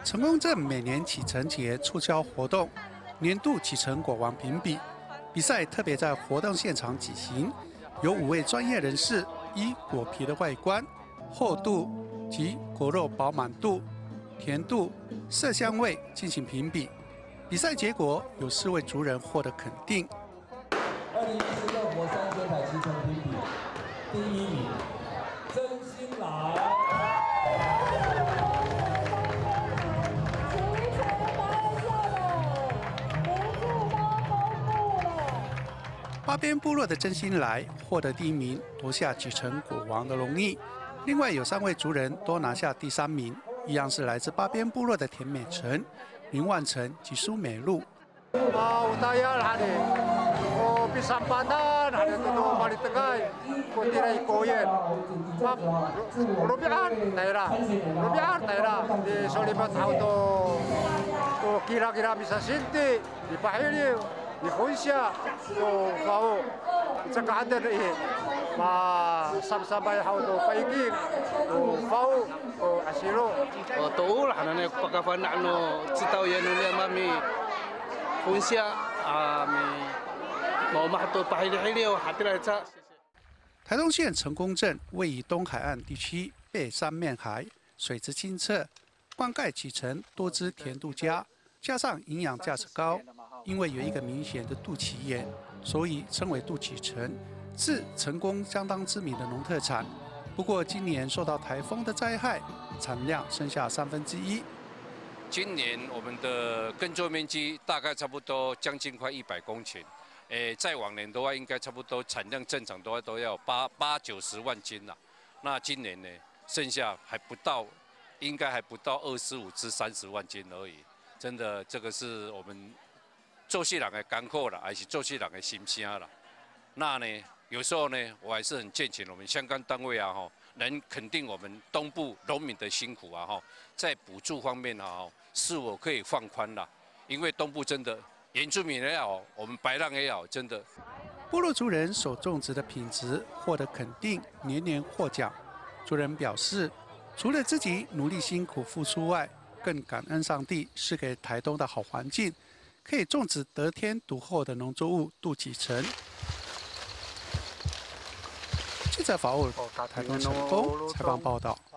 成功镇每年启程节促销活动，年度启程果王评比比赛特别在活动现场举行，由5位专业人士依果皮的外观、厚度及果肉饱满度、甜度、色香味进行评比。比赛结果有4位族人获得肯定。 2014热火山水彩骑乘评比第1名，真心来。 八边部落的真心来获得第1名，夺下启程果王的荣誉。另外有3位族人都拿下第3名，一样是来自八边部落的田美成、林万成及苏美露。 Utaya hari, pisampanan hari itu balik tengah, kutirai koyen, rupiah daerah di Soliman tahu tu kira-kira bisa sinti di Pahili, di Hunsia, tu mau cakap ada ni, sampai tahu tu Paigi, tu mau asilo. Tahu lah, nane pakapan anu citau yang nulia mami. 台东县成功镇位于东海岸地区，背3面海，水质清澈，灌溉启程多汁甜度佳，加上营养价值高。因为有一个明显的肚脐眼，所以称为肚脐橙，是成功相当知名的农特产。不过今年受到台风的灾害，产量剩下1/3。 今年我们的耕作面积大概差不多将近快100公顷，在往年的话，应该差不多产量正常的话都要80-90万斤啦。那今年呢，剩下还不到，应该还不到25至30万斤而已。真的，这个是我们做事人的艰苦啦，还是做事人的心声啦。那呢，有时候呢，我还是很敬请我们相关单位啊，能肯定我们东部农民的辛苦啊，在补助方面啊，是否可以放宽啦？因为东部真的原住民也好，我们白浪也好，真的。 部落族人所种植的品质获得肯定，年年获奖。族人表示，除了自己努力辛苦付出外，更感恩上帝是给台东的好环境，可以种植得天独厚的农作物杜启成。记者法务台东成功采访报道。